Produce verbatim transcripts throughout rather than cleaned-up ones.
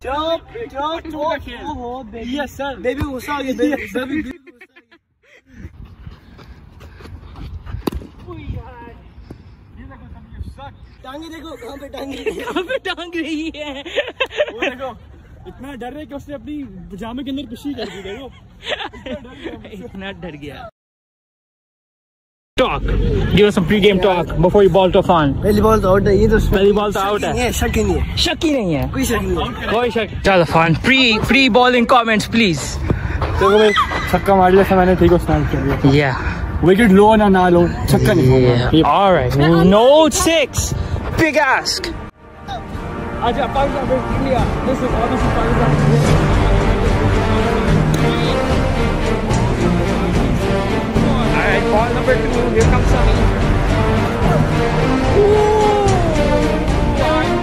Stop, stop, stop. Oh, baby. Yes, sir. Baby, gussa आ गया, baby. Baby. टांगे देखो कहाँ पे टांग रही है, कहाँ पे टांग रही है। वो देखो इतना डर रहा है कि उसने अपनी पजामे के अंदर पिशी कर दी। देखो इतना डर गया। Talk. Give us some pre-game talk before you ball to Affan. पहली बॉल तो आउट है, ये तो पहली बॉल तो आउट है। शक ही नहीं है, शक ही नहीं है, कोई शक नहीं है, कोई शक। चल Affan, pre pre bowling comments please. देखो भाई छक्का मार लिया मैंने, ठीक है स्टार्ट कर दिया। Yeah. विकेट लो ना ना लो, छक्का नहीं। Yeah. All right. Note six. Big ask. अच्छा Pakistan versus India. This is obviously Pakistan. Alright, ball number two, here comes Sami. Ball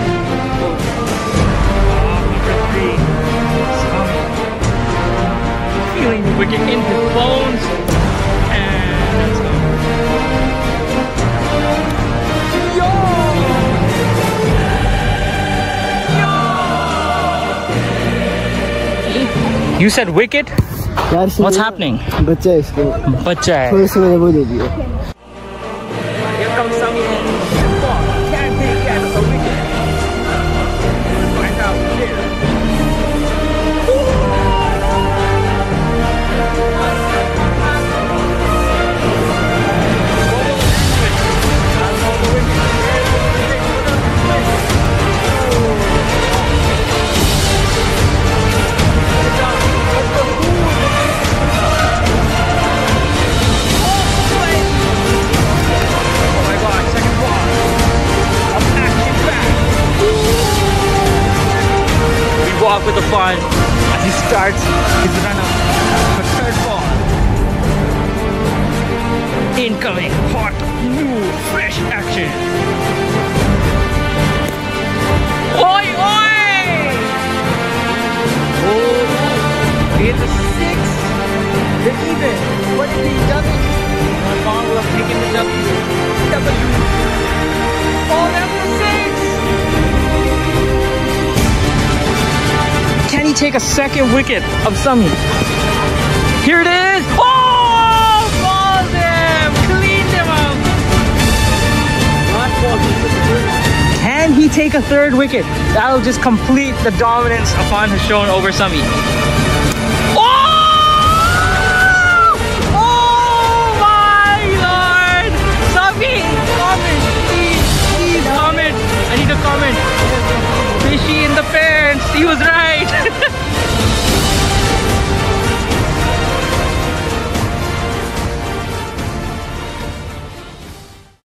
number three, Sami. Feeling the wicket in his bones. And let's go. Yo! Yo! You said wicket? What's happening? बच्चा है इसको, बच्चा है। थोड़ी सी मुझे वो दे दिया। Here comes Sami and Affan. Can't take that as a wicket. Find out later. Walk with Affan as he starts his run up for third ball. Incoming hot, new, fresh action. Oi, oi! Oh, it's a six. They're even. What if he doesn't? Affan will have taken the W. W. Oh, that was a six. Can he take a second wicket of Sami? Here it is! Oh! Balled him! Cleaned him up! Can he take a third wicket? That'll just complete the dominance Affan has shown over Sami. Oh! Oh my lord! Sami! Comment! Please! Please comment! I need a comment! Fishy in the pants! He was right!